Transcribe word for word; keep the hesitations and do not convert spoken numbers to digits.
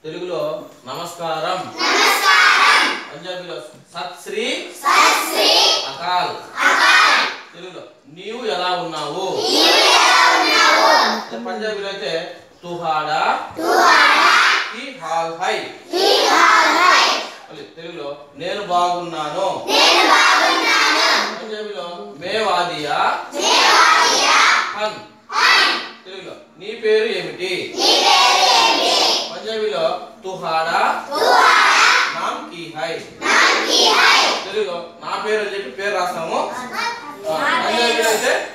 తెలుగులో నమస్కారం పంజాబీలో సత్ శ్రీ అకాల్ తెలుగులో నీవు ఎలా ఉన్నావు పంజాబీలో అయితే తుహాడా की हाल है తెలుగులో నేను బాగున్నాను పంజాబీలో మే వాదియా హన్ తెలుగులో నీ పేరు ఏమిటి పంజాబీలో తుహాడా నామ్ కీ హై తెలుగులో నా పేరు అని చెప్పి పేరు రాస్తాము పంజాబీలో అయితే